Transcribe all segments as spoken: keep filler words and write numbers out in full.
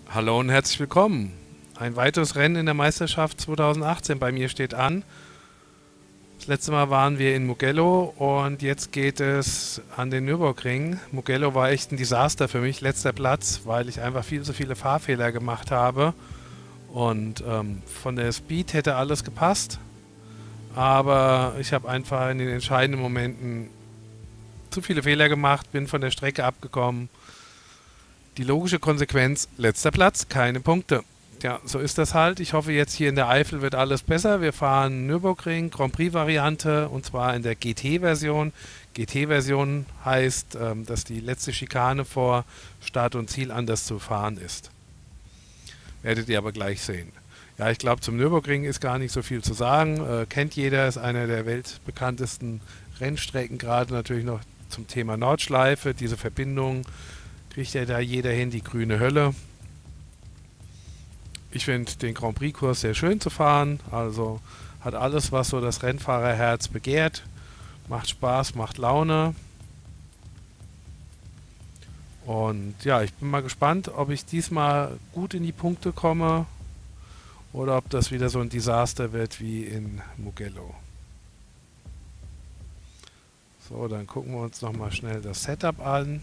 Hallo und herzlich willkommen. Ein weiteres Rennen in der Meisterschaft zweitausendachtzehn bei mir steht an. Das letzte Mal waren wir in Mugello und jetzt geht es an den Nürburgring. Mugello war echt ein Desaster für mich, letzter Platz, weil ich einfach viel zu viele Fahrfehler gemacht habe. Und ähm, von der Speed hätte alles gepasst, aber ich habe einfach in den entscheidenden Momenten zu viele Fehler gemacht, bin von der Strecke abgekommen. Die logische Konsequenz, letzter Platz, keine Punkte. Ja, so ist das halt. Ich hoffe, jetzt hier in der Eifel wird alles besser. Wir fahren Nürburgring, Grand Prix-Variante, und zwar in der G T-Version. G T-Version heißt, ähm, dass die letzte Schikane vor Start und Ziel anders zu fahren ist. Werdet ihr aber gleich sehen. Ja, ich glaube, zum Nürburgring ist gar nicht so viel zu sagen. Äh, kennt jeder, ist einer der weltbekanntesten Rennstrecken, gerade natürlich noch zum Thema Nordschleife, diese Verbindung. Kriegt ja da jeder hin, die grüne Hölle. Ich finde den Grand Prix-Kurs sehr schön zu fahren. Also hat alles, was so das Rennfahrerherz begehrt. Macht Spaß, macht Laune. Und ja, ich bin mal gespannt, ob ich diesmal gut in die Punkte komme oder ob das wieder so ein Desaster wird wie in Mugello. So, dann gucken wir uns nochmal schnell das Setup an.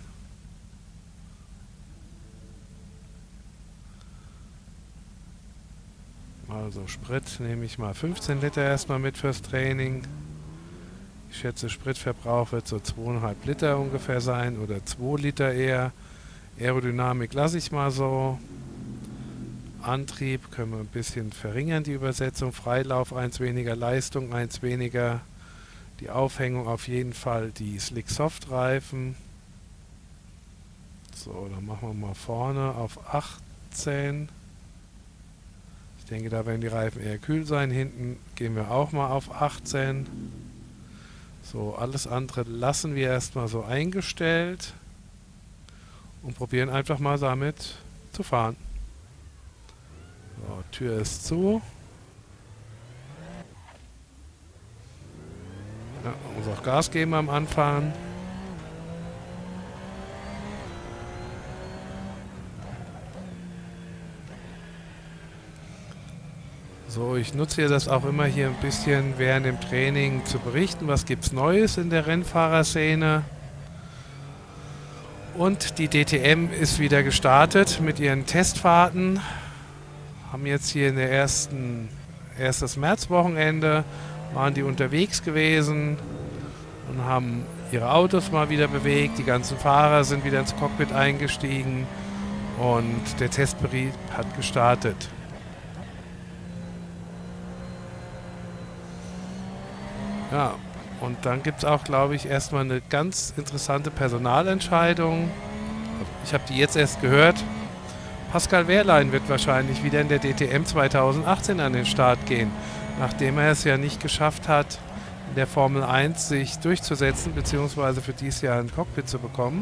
Also Sprit nehme ich mal fünfzehn Liter erstmal mit fürs Training. Ich schätze, Spritverbrauch wird so zwei Komma fünf Liter ungefähr sein oder zwei Liter eher. Aerodynamik lasse ich mal so. Antrieb können wir ein bisschen verringern, die Übersetzung. Freilauf eins weniger, Leistung eins weniger. Die Aufhängung auf jeden Fall die Slick Soft Reifen. So, dann machen wir mal vorne auf achtzehn. Ich denke, da werden die Reifen eher kühl sein. Hinten gehen wir auch mal auf achtzehn. So, alles andere lassen wir erstmal so eingestellt und probieren einfach mal damit zu fahren. So, Tür ist zu. Ja, man muss auch Gas geben am Anfang. So, ich nutze hier das auch immer hier ein bisschen während dem Training zu berichten, was gibt es Neues in der Rennfahrerszene. Und die D T M ist wieder gestartet mit ihren Testfahrten. Haben jetzt hier in der ersten, erstes Märzwochenende, waren die unterwegs gewesen und haben ihre Autos mal wieder bewegt. Die ganzen Fahrer sind wieder ins Cockpit eingestiegen und der Testbetrieb hat gestartet. Ja, und dann gibt es auch, glaube ich, erstmal eine ganz interessante Personalentscheidung. Ich habe die jetzt erst gehört. Pascal Wehrlein wird wahrscheinlich wieder in der D T M zweitausendachtzehn an den Start gehen, nachdem er es ja nicht geschafft hat, in der Formel eins sich durchzusetzen, beziehungsweise für dieses Jahr ein Cockpit zu bekommen.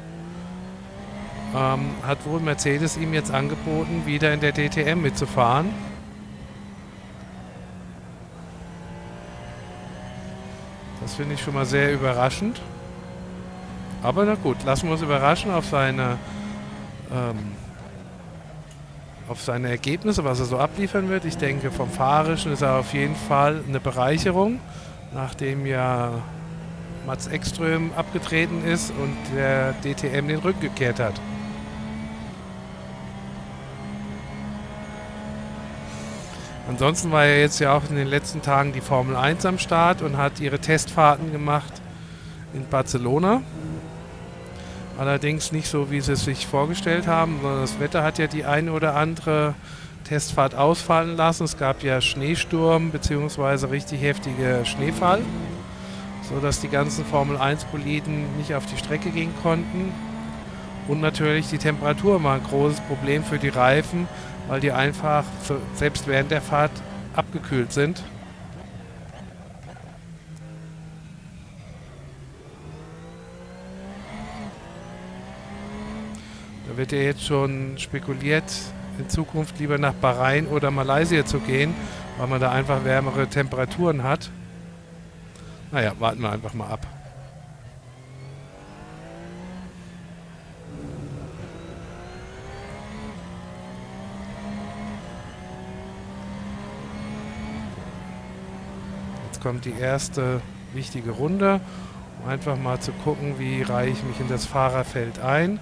Ähm, hat wohl Mercedes ihm jetzt angeboten, wieder in der D T M mitzufahren. Das finde ich schon mal sehr überraschend. Aber na gut, lassen wir uns überraschen auf seine, ähm, auf seine Ergebnisse, was er so abliefern wird. Ich denke, vom Fahrerischen ist er auf jeden Fall eine Bereicherung, nachdem ja Mats Ekström abgetreten ist und der D T M den Rücken gekehrt hat. Ansonsten war ja jetzt ja auch in den letzten Tagen die Formel eins am Start und hat ihre Testfahrten gemacht in Barcelona. Allerdings nicht so, wie sie es sich vorgestellt haben, sondern das Wetter hat ja die eine oder andere Testfahrt ausfallen lassen. Es gab ja Schneesturm bzw. richtig heftiger Schneefall, sodass die ganzen Formel eins Boliden nicht auf die Strecke gehen konnten. Und natürlich die Temperatur war ein großes Problem für die Reifen, weil die einfach selbst während der Fahrt abgekühlt sind. Da wird ja jetzt schon spekuliert, in Zukunft lieber nach Bahrain oder Malaysia zu gehen, weil man da einfach wärmere Temperaturen hat. Naja, warten wir einfach mal ab. kommt die erste wichtige Runde, um einfach mal zu gucken, wie reihe ich mich in das Fahrerfeld ein.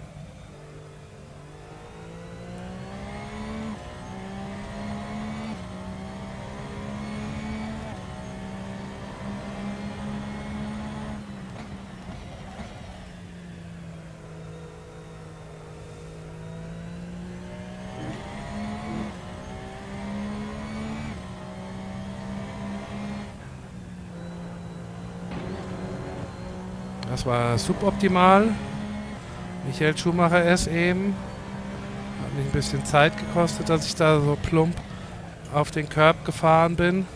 Das war suboptimal. Michael Schumacher es eben. Hat mich ein bisschen Zeit gekostet, dass ich da so plump auf den Curb gefahren bin.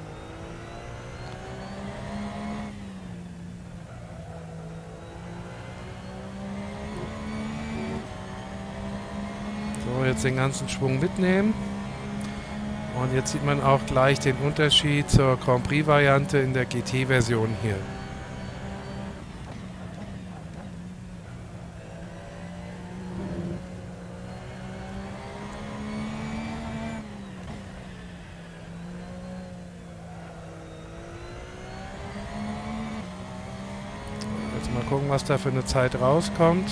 So, jetzt den ganzen Schwung mitnehmen. Und jetzt sieht man auch gleich den Unterschied zur Grand Prix-Variante in der G T-Version hier. Jetzt mal gucken, was da für eine Zeit rauskommt.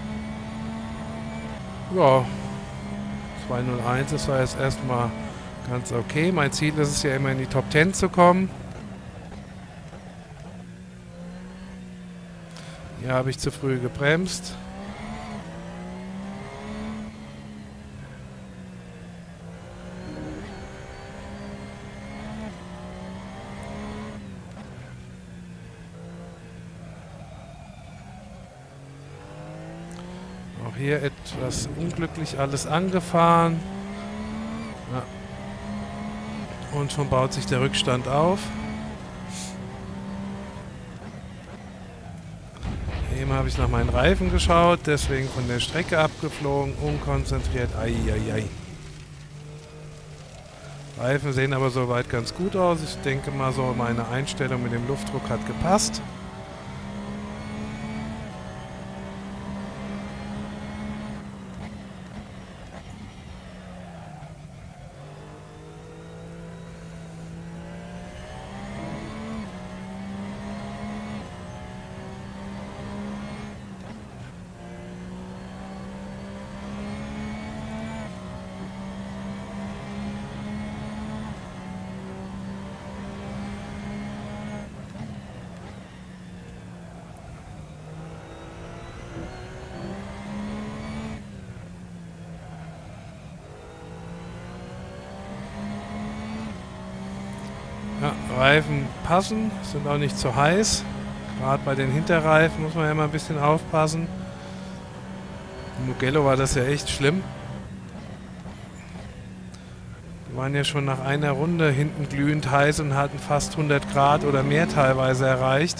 Ja, zwei null eins, das war jetzt erstmal ganz okay. Mein Ziel ist es ja immer, in die Top zehn zu kommen. Hier habe ich zu früh gebremst. Auch hier etwas unglücklich alles angefahren. Ja. Und schon baut sich der Rückstand auf. Eben habe ich nach meinen Reifen geschaut, deswegen von der Strecke abgeflogen, unkonzentriert. Eieiei. Reifen sehen aber soweit ganz gut aus. Ich denke mal, so meine Einstellung mit dem Luftdruck hat gepasst. Ja, Reifen passen, sind auch nicht zu heiß. Gerade bei den Hinterreifen muss man ja immer ein bisschen aufpassen. In Mugello war das ja echt schlimm. Die waren ja schon nach einer Runde hinten glühend heiß und hatten fast hundert Grad oder mehr teilweise erreicht.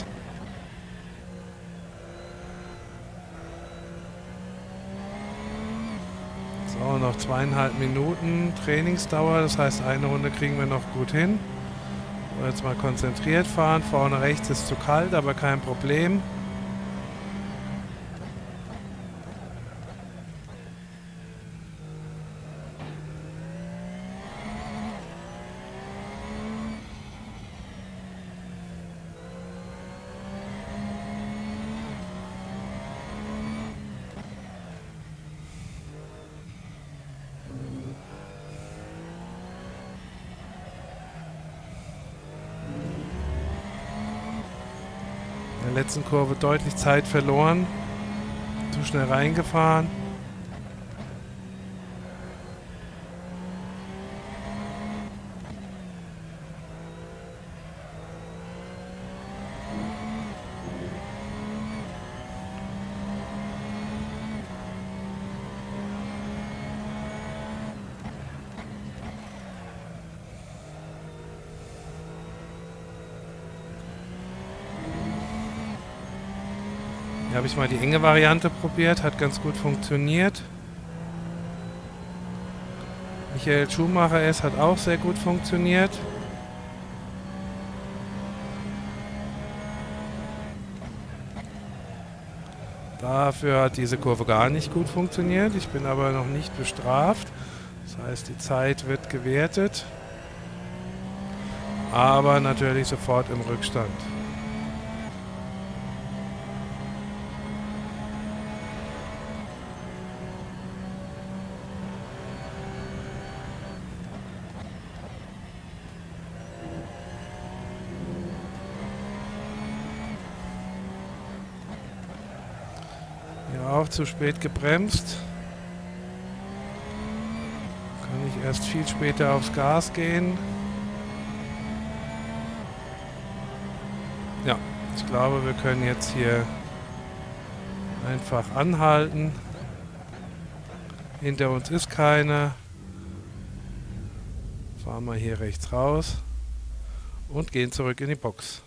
So, noch zweieinhalb Minuten Trainingsdauer, das heißt, eine Runde kriegen wir noch gut hin. Jetzt mal konzentriert fahren. Vorne rechts ist zu kalt, aber kein Problem. In der letzten Kurve deutlich Zeit verloren. Zu schnell reingefahren. Hier habe ich mal die enge Variante probiert, hat ganz gut funktioniert. Michael Schumacher es hat auch sehr gut funktioniert. Dafür hat diese Kurve gar nicht gut funktioniert. Ich bin aber noch nicht bestraft. Das heißt, die Zeit wird gewertet. aber natürlich sofort im Rückstand. Hier auch zu spät gebremst. Kann ich erst viel später aufs Gas gehen. Ja, ich glaube, wir können jetzt hier einfach anhalten. Hinter uns ist keine. Fahren wir hier rechts raus und gehen zurück in die Box.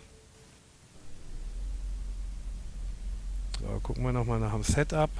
So, gucken wir nochmal nach dem Setup.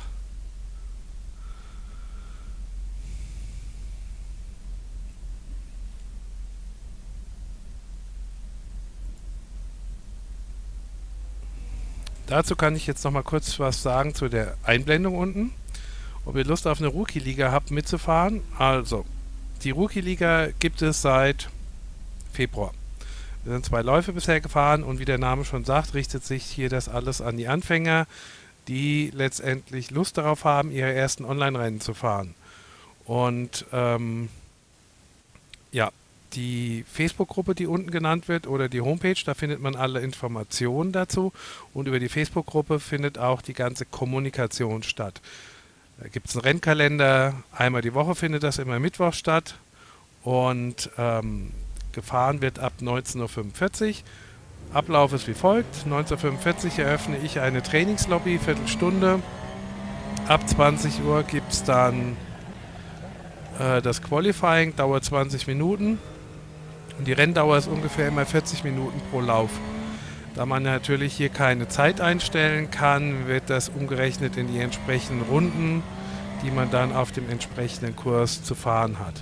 Dazu kann ich jetzt noch mal kurz was sagen zu der Einblendung unten. Ob ihr Lust auf eine Rookie-Liga habt mitzufahren. Also, die Rookie-Liga gibt es seit Februar. Wir sind zwei Läufe bisher gefahren und wie der Name schon sagt, richtet sich hier das alles an die Anfänger, die letztendlich Lust darauf haben, ihre ersten Online-Rennen zu fahren. Und ähm, ja, die Facebook-Gruppe, die unten genannt wird, oder die Homepage, da findet man alle Informationen dazu. Und über die Facebook-Gruppe findet auch die ganze Kommunikation statt. Da gibt es einen Rennkalender, einmal die Woche findet das immer Mittwoch statt. Und ähm, gefahren wird ab neunzehn Uhr fünfundvierzig. Ablauf ist wie folgt. neunzehn Uhr fünfundvierzig eröffne ich eine Trainingslobby, Viertelstunde. Ab zwanzig Uhr gibt es dann äh, das Qualifying, dauert zwanzig Minuten. Und die Renndauer ist ungefähr immer vierzig Minuten pro Lauf. Da man natürlich hier keine Zeit einstellen kann, wird das umgerechnet in die entsprechenden Runden, die man dann auf dem entsprechenden Kurs zu fahren hat.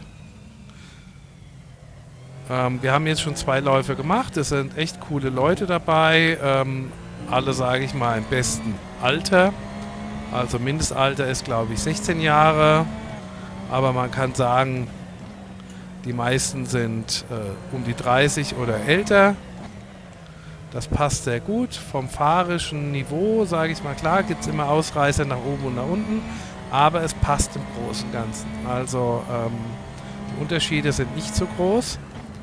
Ähm, wir haben jetzt schon zwei Läufe gemacht. Es sind echt coole Leute dabei. Ähm, alle, sage ich mal, im besten Alter. Also Mindestalter ist, glaube ich, sechzehn Jahre. Aber man kann sagen, die meisten sind äh, um die dreißig oder älter. Das passt sehr gut. Vom fahrischen Niveau, sage ich mal, klar, gibt es immer Ausreißer nach oben und nach unten. Aber es passt im Großen und Ganzen. Also ähm, die Unterschiede sind nicht so groß.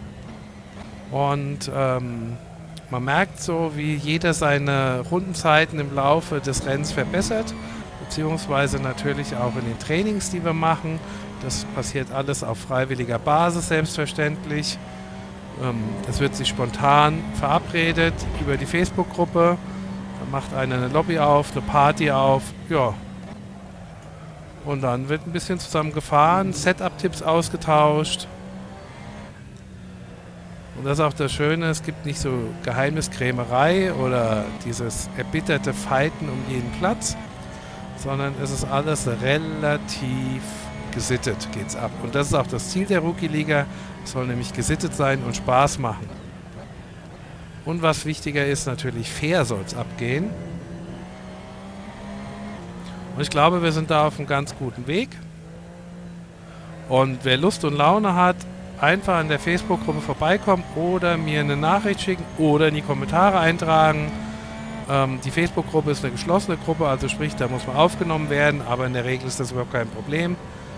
Und ähm, man merkt so, wie jeder seine Rundenzeiten im Laufe des Rennens verbessert. Beziehungsweise natürlich auch in den Trainings, die wir machen. Das passiert alles auf freiwilliger Basis, selbstverständlich. Ähm, es wird sich spontan verabredet über die Facebook-Gruppe. Da macht einer eine Lobby auf, eine Party auf. Ja. Und dann wird ein bisschen zusammen gefahren, Setup-Tipps ausgetauscht. Und das ist auch das Schöne, es gibt nicht so Geheimniskrämerei oder dieses erbitterte Fighten um jeden Platz, sondern es ist alles relativ gesittet, geht's ab. Und das ist auch das Ziel der Rookie-Liga. Es soll nämlich gesittet sein und Spaß machen. Und was wichtiger ist, natürlich fair soll es abgehen. Und ich glaube, wir sind da auf einem ganz guten Weg. Und wer Lust und Laune hat, einfach an der Facebook-Gruppe vorbeikommen oder mir eine Nachricht schicken oder in die Kommentare eintragen. Ähm, die Facebook-Gruppe ist eine geschlossene Gruppe, also sprich, da muss man aufgenommen werden, aber in der Regel ist das überhaupt kein Problem.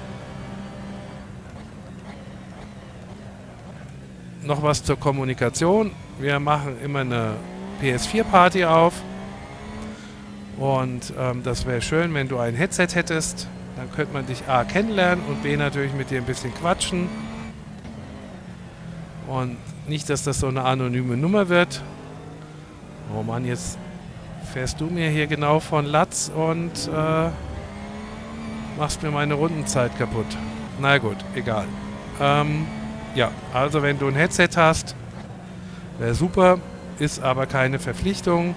Noch was zur Kommunikation. Wir machen immer eine P S vier Party auf. Und ähm, das wäre schön, wenn du ein Headset hättest. Dann könnte man dich A kennenlernen und B natürlich mit dir ein bisschen quatschen. Und nicht, dass das so eine anonyme Nummer wird. Oh Mann, jetzt fährst du mir hier genau von Latz und äh, machst mir meine Rundenzeit kaputt. Na gut, egal. Ähm, ja, also wenn du ein Headset hast, wäre super, ist aber keine Verpflichtung.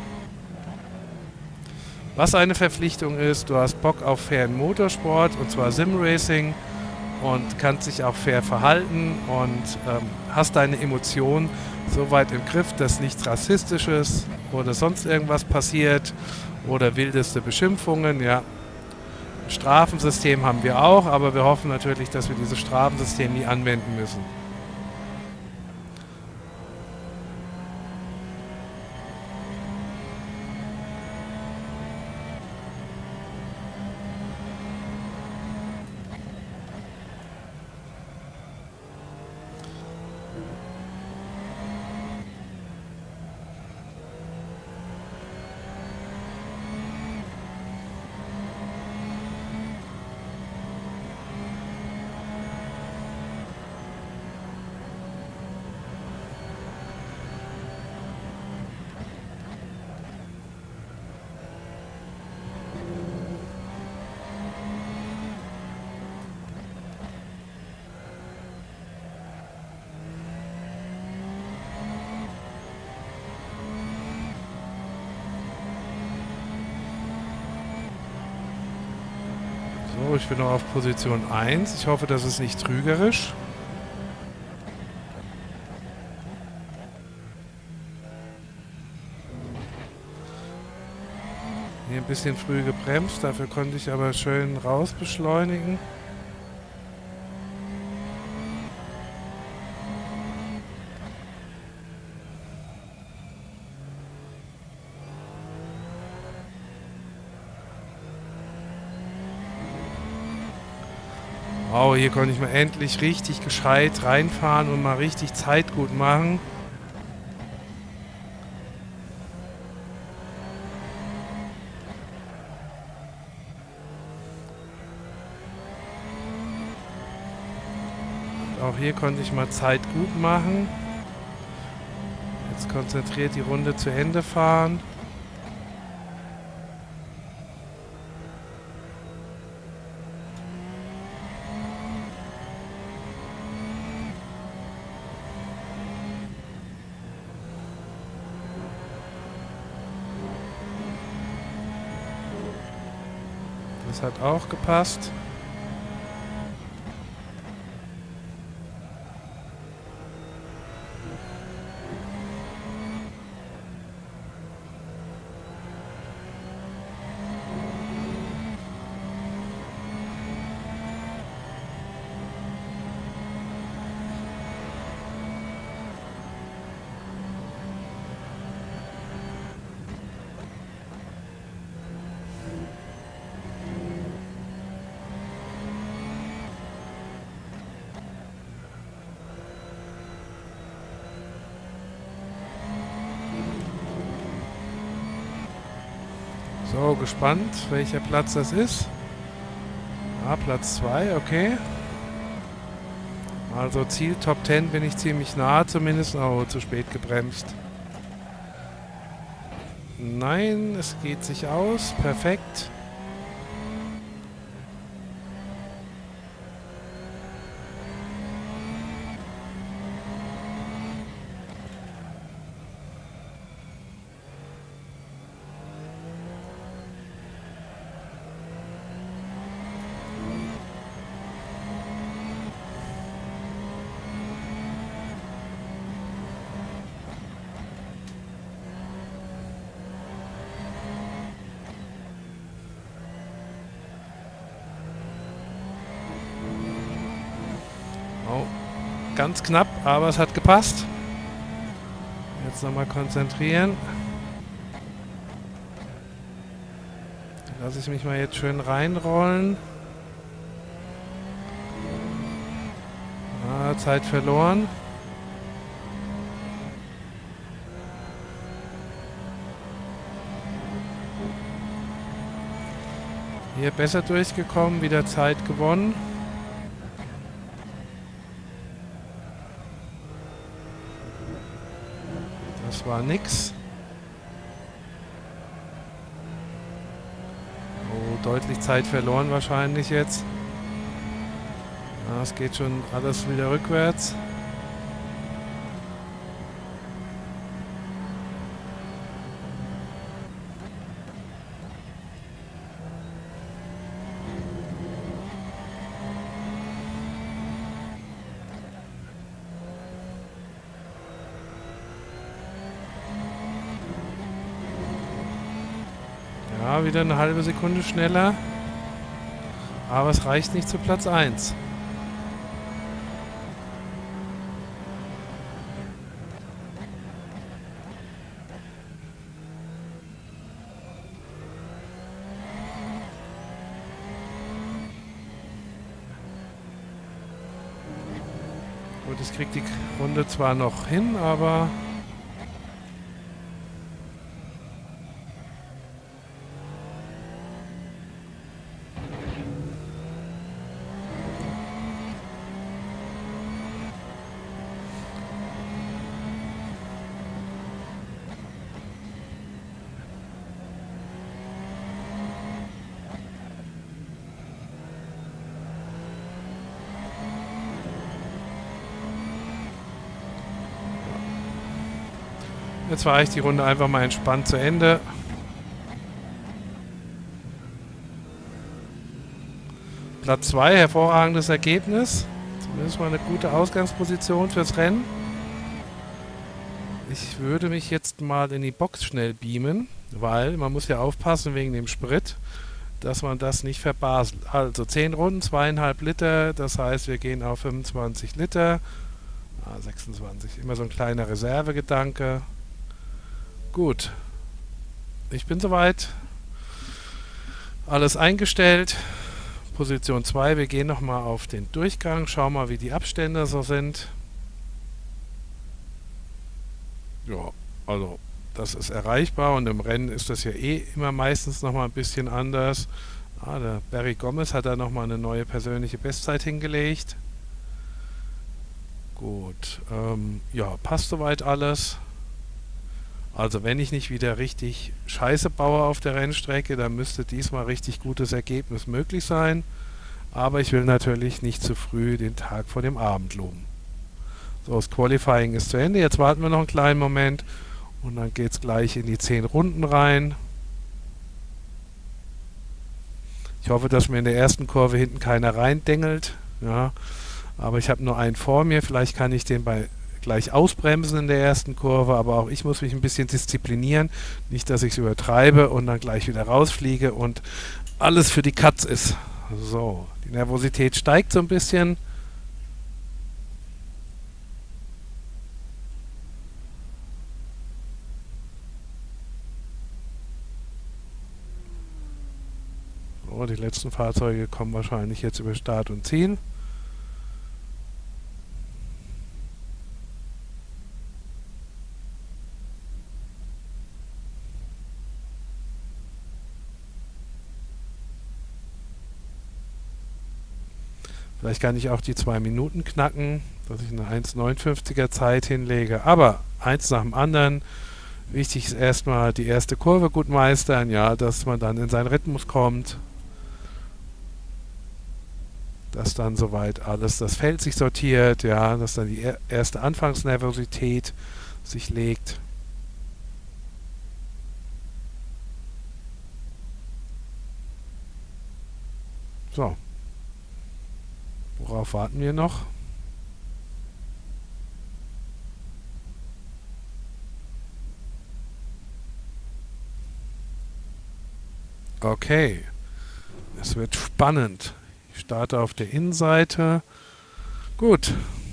Was eine Verpflichtung ist, du hast Bock auf fairen Motorsport, und zwar Simracing, und kannst dich auch fair verhalten und ähm, hast deine Emotionen so weit im Griff, dass nichts Rassistisches oder sonst irgendwas passiert oder wildeste Beschimpfungen. Ja, Strafensystem haben wir auch, aber wir hoffen natürlich, dass wir dieses Strafensystem nie anwenden müssen. So, ich bin noch auf Position eins. Ich hoffe, das ist nicht trügerisch. Hier ein bisschen früh gebremst, dafür konnte ich aber schön raus beschleunigen. Wow, hier konnte ich mal endlich richtig gescheit reinfahren und mal richtig Zeit gut machen. Und auch hier konnte ich mal Zeit gut machen. Jetzt konzentriert die Runde zu Ende fahren. Das hat auch gepasst. So, gespannt, welcher Platz das ist. Ah, Platz zwei, okay. Also Ziel Top zehn bin ich ziemlich nah zumindest. Oh, zu spät gebremst. Nein, es geht sich aus. Perfekt. Oh, ganz knapp, aber es hat gepasst. Jetzt nochmal konzentrieren. Lasse ich mich mal jetzt schön reinrollen. Ah, Zeit verloren. Hier besser durchgekommen, wieder Zeit gewonnen. Das war nix. Oh, deutlich Zeit verloren wahrscheinlich jetzt. Ja, es geht schon alles wieder rückwärts. Ja, wieder eine halbe Sekunde schneller. Aber es reicht nicht zu Platz eins. Gut, ich kriege die Runde zwar noch hin, aber... Jetzt fahre ich die Runde einfach mal entspannt zu Ende. Platz zwei, hervorragendes Ergebnis. Zumindest mal eine gute Ausgangsposition fürs Rennen. Ich würde mich jetzt mal in die Box schnell beamen, weil man muss ja aufpassen wegen dem Sprit, dass man das nicht verbaselt. Also zehn Runden, zweieinhalb Liter, das heißt wir gehen auf fünfundzwanzig Liter. Ah, sechsundzwanzig, immer so ein kleiner Reservegedanke. Gut, ich bin soweit. Alles eingestellt. Position zwei, wir gehen nochmal auf den Durchgang, schauen mal wie die Abstände so sind. Ja, also das ist erreichbar und im Rennen ist das ja eh immer meistens nochmal ein bisschen anders. Ah, der Barry Gomez hat da nochmal eine neue persönliche Bestzeit hingelegt. Gut, ähm, ja, passt soweit alles. Also wenn ich nicht wieder richtig Scheiße baue auf der Rennstrecke, dann müsste diesmal richtig gutes Ergebnis möglich sein. Aber ich will natürlich nicht zu früh den Tag vor dem Abend loben. So, das Qualifying ist zu Ende. Jetzt warten wir noch einen kleinen Moment und dann geht es gleich in die zehn Runden rein. Ich hoffe, dass mir in der ersten Kurve hinten keiner reindengelt. Ja, aber ich habe nur einen vor mir. Vielleicht kann ich den bei gleich ausbremsen in der ersten Kurve, aber auch ich muss mich ein bisschen disziplinieren. Nicht, dass ich es übertreibe und dann gleich wieder rausfliege und alles für die Katz ist. So, die Nervosität steigt so ein bisschen. So, die letzten Fahrzeuge kommen wahrscheinlich jetzt über Start und Ziel. Vielleicht kann ich auch die zwei Minuten knacken, dass ich eine eins neunundfünfziger Zeit hinlege. Aber eins nach dem anderen. Wichtig ist erstmal die erste Kurve gut meistern, ja, dass man dann in seinen Rhythmus kommt. Dass dann soweit alles, das Feld sich sortiert, ja, dass dann die erste Anfangsnervosität sich legt. So. Worauf warten wir noch? Okay. Es wird spannend. Ich starte auf der Innenseite. Gut.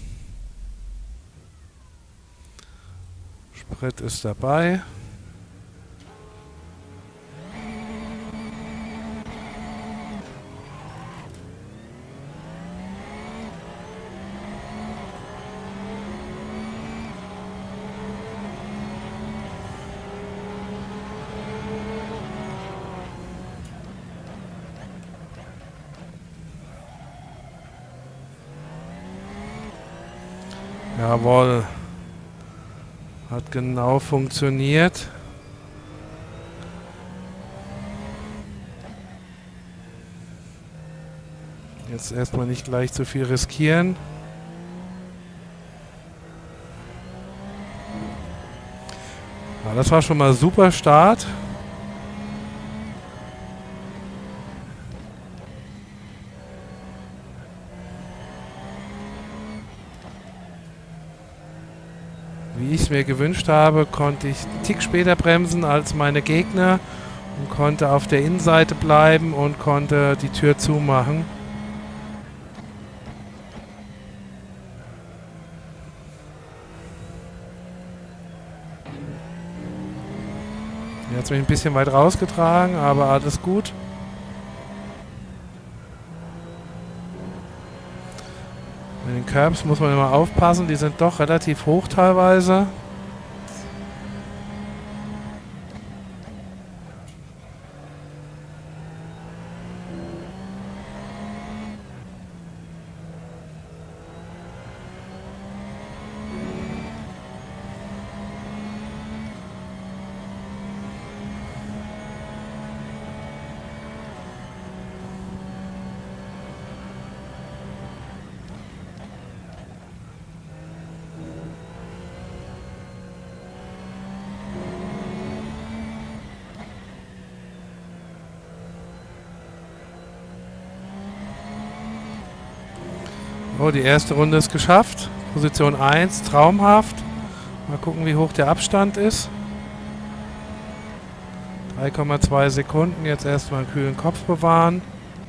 Sprit ist dabei. Jawohl. Hat genau funktioniert. Jetzt erstmal nicht gleich zu viel riskieren. Ja, das war schon mal super Start. Wie ich es mir gewünscht habe, konnte ich einen Tick später bremsen als meine Gegner und konnte auf der Innenseite bleiben und konnte die Tür zumachen. Er hat mich ein bisschen weit rausgetragen, aber alles gut. Mit den Curbs muss man immer aufpassen, die sind doch relativ hoch teilweise. Oh, die erste Runde ist geschafft. Position eins, traumhaft. Mal gucken, wie hoch der Abstand ist. drei Komma zwei Sekunden. Jetzt erstmal einen kühlen Kopf bewahren.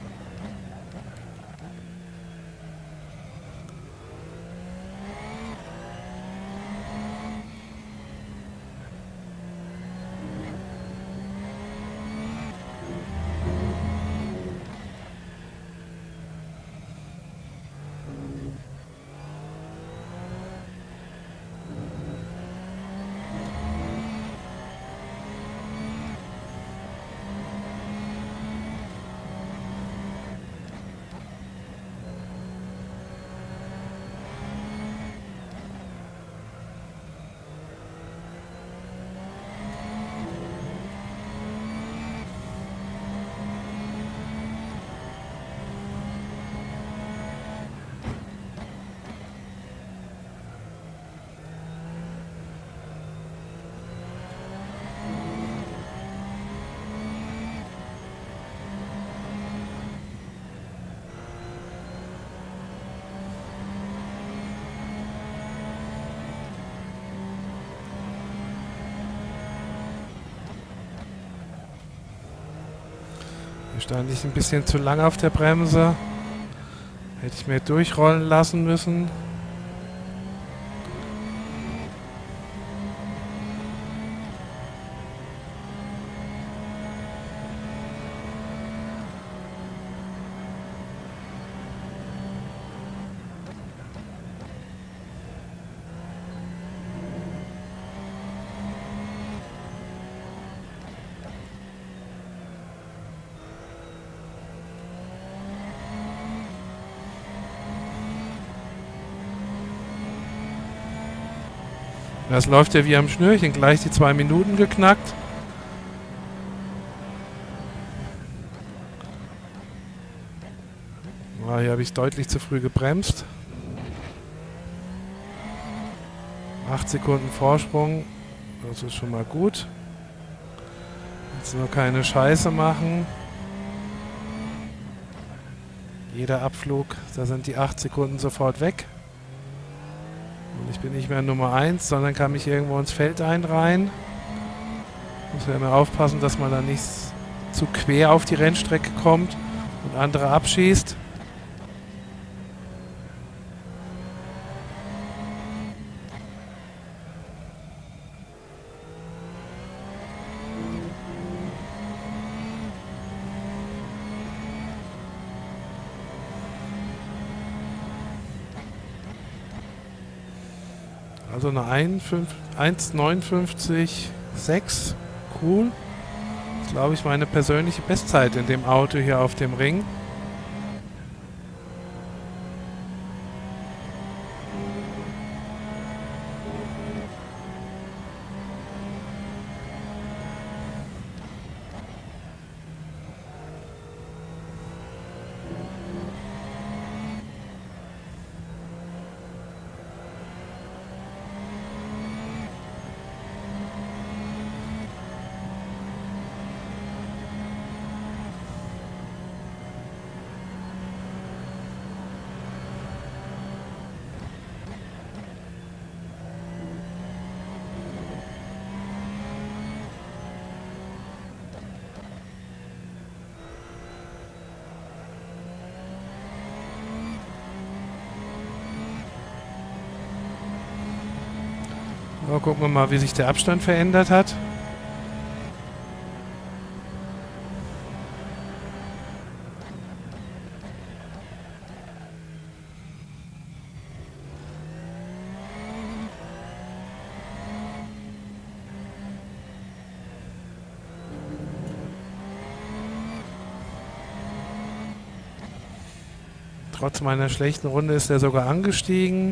Hier stand ich ein bisschen zu lang auf der Bremse. Hätte ich mir durchrollen lassen müssen. Das läuft ja wie am Schnürchen, gleich die zwei Minuten geknackt. Ah, hier habe ich deutlich zu früh gebremst. acht Sekunden Vorsprung, das ist schon mal gut. Jetzt nur keine Scheiße machen. Jeder Abflug, da sind die acht Sekunden sofort weg. Und ich bin nicht mehr Nummer eins, sondern kann mich irgendwo ins Feld einreihen. Muss ja immer aufpassen, dass man da nicht zu quer auf die Rennstrecke kommt und andere abschießt. Also eine eins neunundfünfzig Komma sechs. Cool. Das ist, glaube ich, meine persönliche Bestzeit in dem Auto hier auf dem Ring. So, gucken wir mal, wie sich der Abstand verändert hat. Trotz meiner schlechten Runde ist er sogar angestiegen.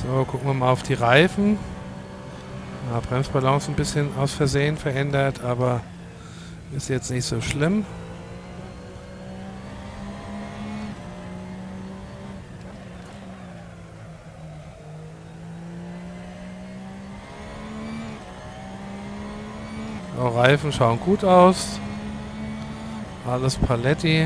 So, gucken wir mal auf die Reifen. Ja, Bremsbalance ein bisschen aus Versehen verändert, aber ist jetzt nicht so schlimm. So, Reifen schauen gut aus. Alles Paletti.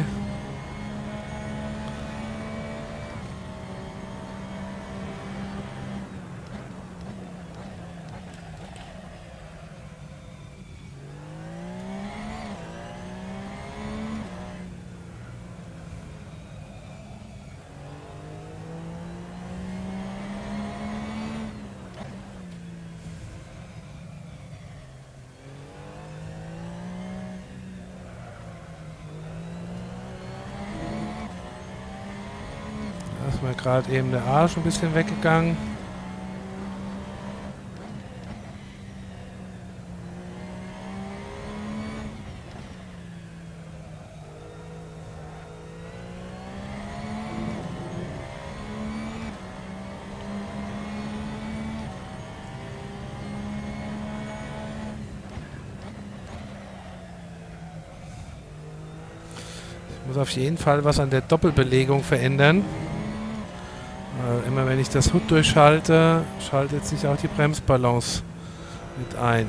Da ist mir gerade eben der Arsch ein bisschen weggegangen. Ich muss auf jeden Fall was an der Doppelbelegung verändern. Äh, immer wenn ich das H U D durchschalte, schaltet sich auch die Bremsbalance mit ein.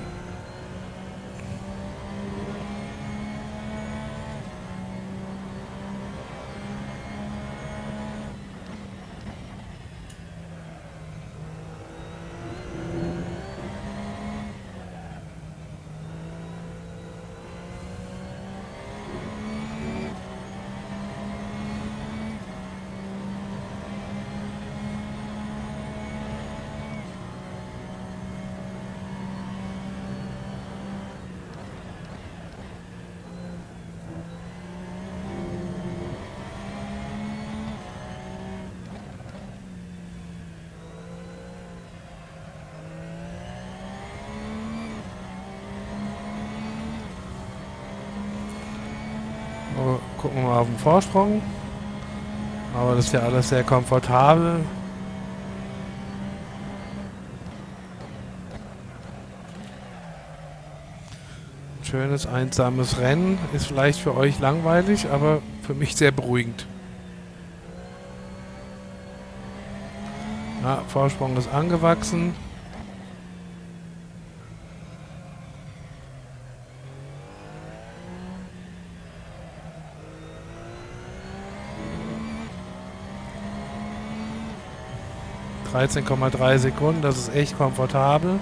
So, gucken wir mal auf den Vorsprung. Aber das ist ja alles sehr komfortabel. Ein schönes, einsames Rennen. Ist vielleicht für euch langweilig, aber für mich sehr beruhigend. Ja, Vorsprung ist angewachsen. dreizehn Komma drei Sekunden, das ist echt komfortabel.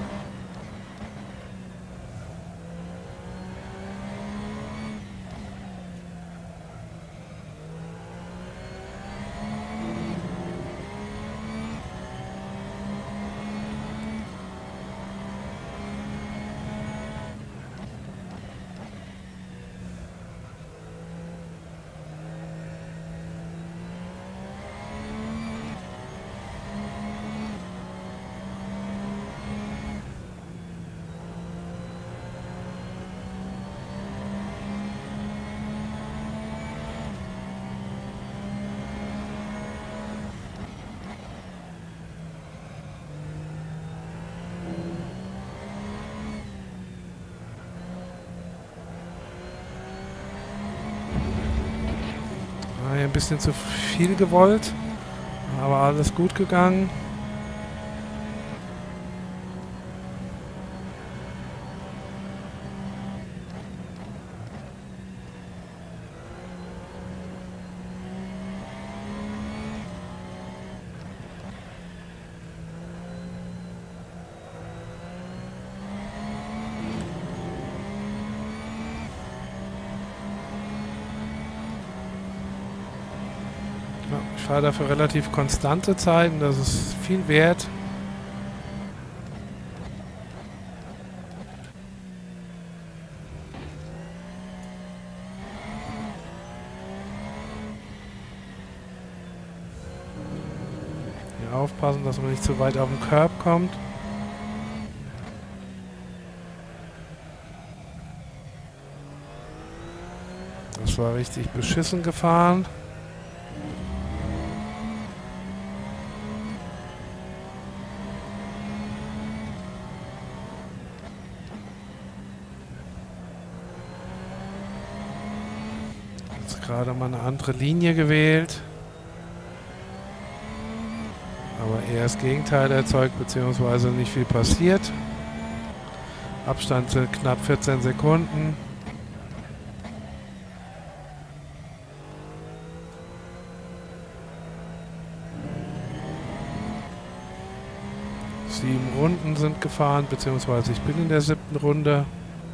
Ein bisschen zu viel gewollt, aber alles gut gegangen. Ich fahre dafür relativ konstante Zeiten, das ist viel wert. Hier aufpassen, dass man nicht zu weit auf den Curb kommt. Das war richtig beschissen gefahren. Jetzt gerade mal eine andere Linie gewählt. Aber eher das Gegenteil erzeugt, beziehungsweise nicht viel passiert. Abstand sind knapp vierzehn Sekunden. Sieben Runden sind gefahren, beziehungsweise ich bin in der siebten Runde.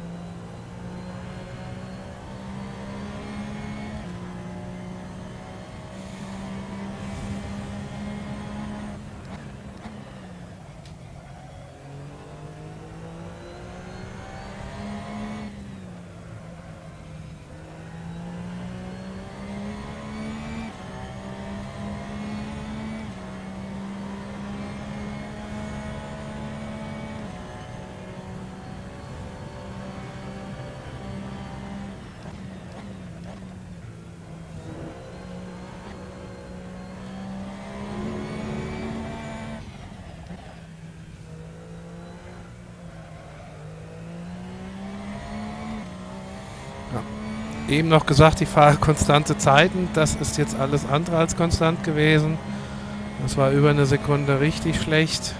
Eben noch gesagt, ich fahre konstante Zeiten. Das ist jetzt alles andere als konstant gewesen. Das war über eine Sekunde richtig schlecht.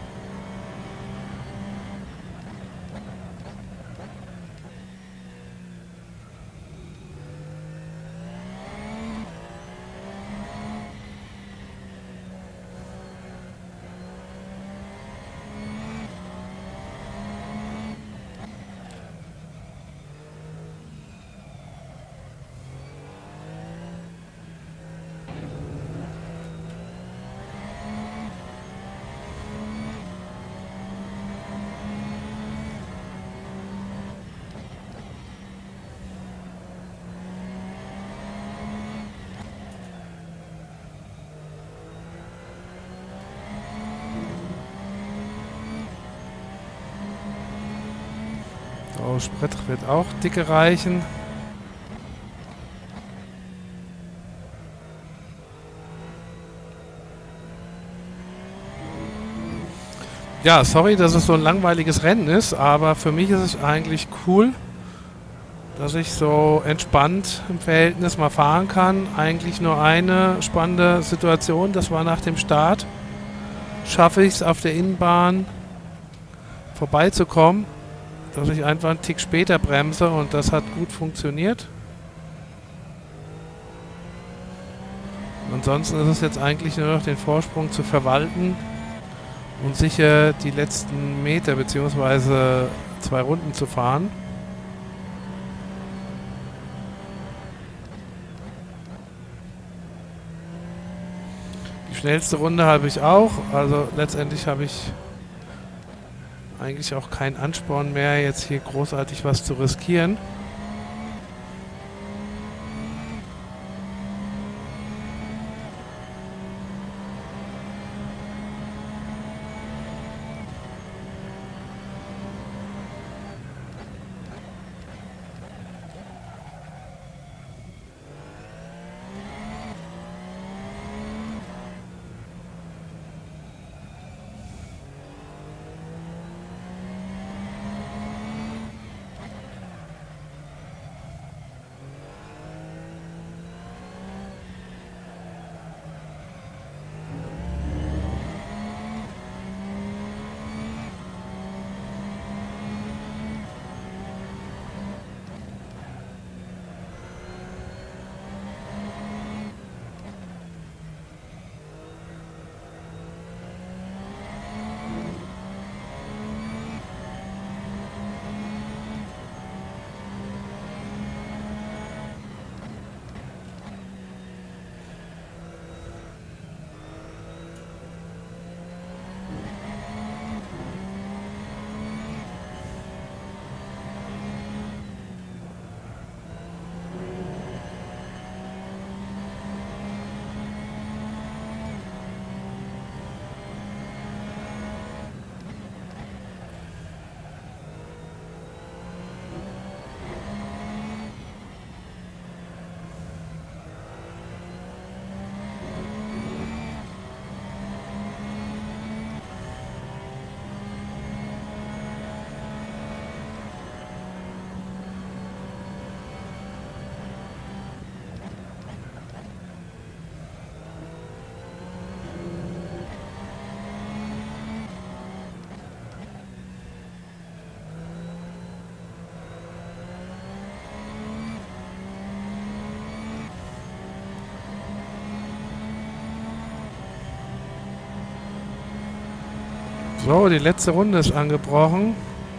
So, Sprit wird auch dicke reichen. Ja, sorry, dass es so ein langweiliges Rennen ist, aber für mich ist es eigentlich cool, dass ich so entspannt im Verhältnis mal fahren kann. Eigentlich nur eine spannende Situation, das war nach dem Start. Schaffe ich es auf der Innenbahn vorbeizukommen, dass ich einfach einen Tick später bremse und das hat gut funktioniert. Ansonsten ist es jetzt eigentlich nur noch den Vorsprung zu verwalten und sicher die letzten Meter bzw. zwei Runden zu fahren. Die schnellste Runde habe ich auch, also letztendlich habe ich eigentlich auch keinen Ansporn mehr, jetzt hier großartig was zu riskieren. So, die letzte Runde ist angebrochen.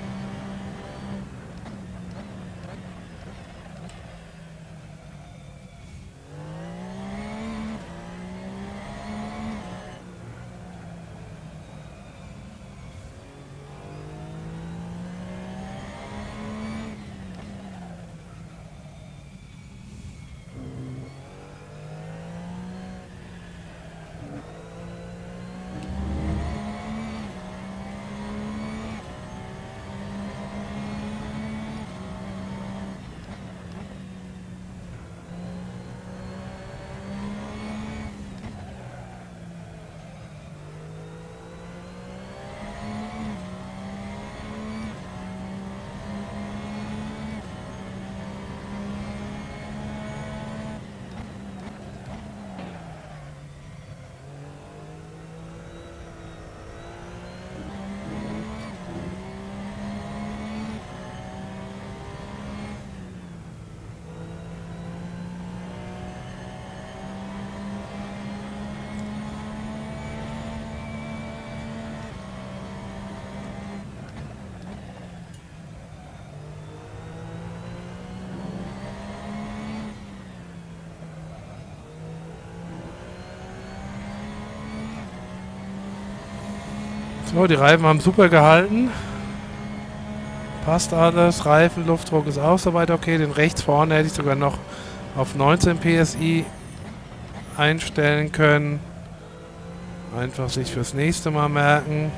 So, die Reifen haben super gehalten. Passt alles. Reifen, Luftdruck ist auch soweit okay. Den rechts vorne hätte ich sogar noch auf neunzehn P S I einstellen können. Einfach sich fürs nächste Mal merken.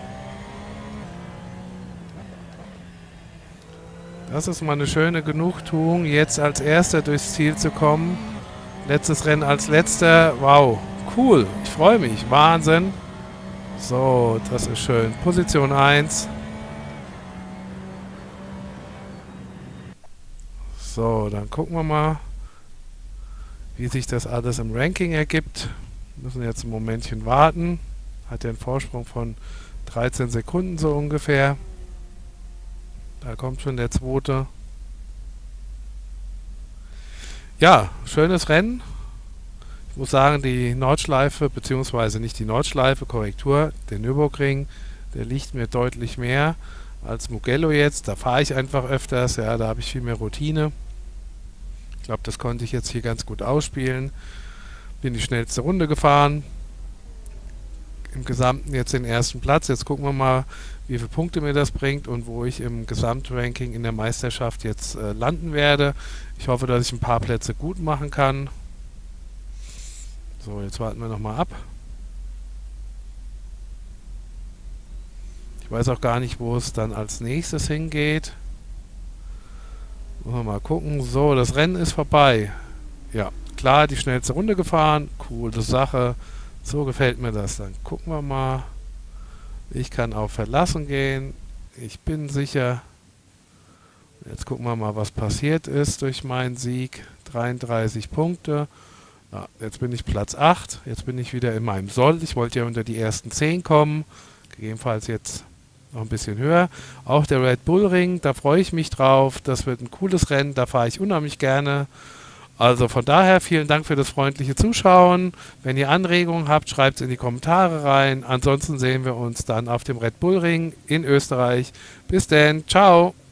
Das ist mal eine schöne Genugtuung, jetzt als Erster durchs Ziel zu kommen. Letztes Rennen als Letzter. Wow, cool. Ich freue mich. Wahnsinn. So, das ist schön. Position eins. So, dann gucken wir mal, wie sich das alles im Ranking ergibt. Wir müssen jetzt ein Momentchen warten. Hat ja einen Vorsprung von dreizehn Sekunden so ungefähr. Da kommt schon der zweite. Ja, schönes Rennen. Ich muss sagen, die Nordschleife, beziehungsweise nicht die Nordschleife, Korrektur, der Nürburgring, der liegt mir deutlich mehr als Mugello jetzt. Da fahre ich einfach öfters, ja, da habe ich viel mehr Routine. Ich glaube, das konnte ich jetzt hier ganz gut ausspielen. Bin die schnellste Runde gefahren. Im Gesamten jetzt den ersten Platz. Jetzt gucken wir mal, wie viele Punkte mir das bringt und wo ich im Gesamtranking in der Meisterschaft jetzt äh, landen werde. Ich hoffe, dass ich ein paar Plätze gut machen kann. So, jetzt warten wir nochmal ab. Ich weiß auch gar nicht, wo es dann als nächstes hingeht. Müssen wir mal gucken. So, das Rennen ist vorbei. Ja, klar, die schnellste Runde gefahren. Coole Sache. So gefällt mir das. Dann gucken wir mal. Ich kann auf Verlassen gehen. Ich bin sicher. Jetzt gucken wir mal, was passiert ist durch meinen Sieg. dreiunddreißig Punkte. Ja, jetzt bin ich Platz acht. Jetzt bin ich wieder in meinem Soll. Ich wollte ja unter die ersten zehn kommen. Gegebenenfalls jetzt noch ein bisschen höher. Auch der Red Bull Ring, da freue ich mich drauf. Das wird ein cooles Rennen. Da fahre ich unheimlich gerne. Also von daher vielen Dank für das freundliche Zuschauen. Wenn ihr Anregungen habt, schreibt es in die Kommentare rein. Ansonsten sehen wir uns dann auf dem Red Bull Ring in Österreich. Bis dann. Ciao.